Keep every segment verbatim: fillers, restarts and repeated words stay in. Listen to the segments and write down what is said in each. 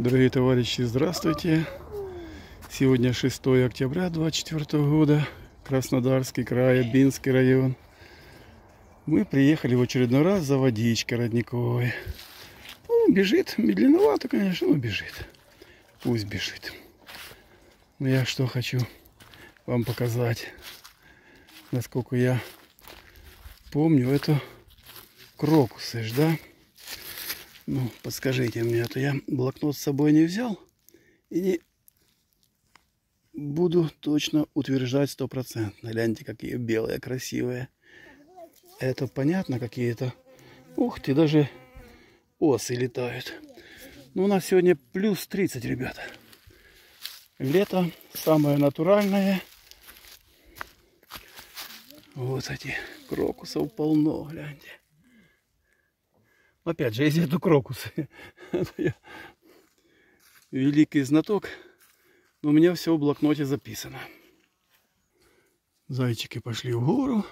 Дорогие товарищи, здравствуйте! Сегодня шестое октября две тысячи двадцать четвёртого года, Краснодарский край, Обинский район. Мы приехали в очередной раз за водичкой родниковой. Ну, бежит, медленновато, конечно, но бежит. Пусть бежит. Но я что хочу вам показать, насколько я помню, это крокусы, да? Ну, подскажите мне, а то я блокнот с собой не взял и не буду точно утверждать стопроцентно. Гляньте, какие белые, красивые. Это понятно, какие-то. Ух ты, даже осы летают. Ну, у нас сегодня плюс тридцать, ребята. Лето самое натуральное. Вот эти крокусов полно, гляньте. Опять же, если это крокусы, я великий знаток, но у меня все в блокноте записано. Зайчики пошли в гору,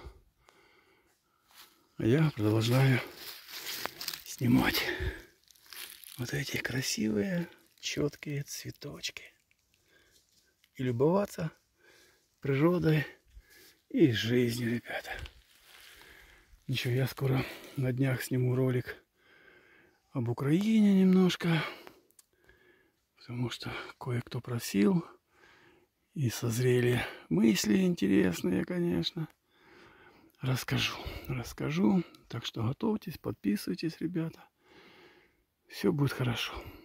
а я продолжаю снимать вот эти красивые, четкие цветочки. И любоваться природой и жизнью, ребята. Ничего, я скоро на днях сниму ролик об Украине немножко, потому что кое-кто просил, и созрели мысли интересные, конечно. Расскажу, расскажу, так что готовьтесь, подписывайтесь, ребята. Все будет хорошо.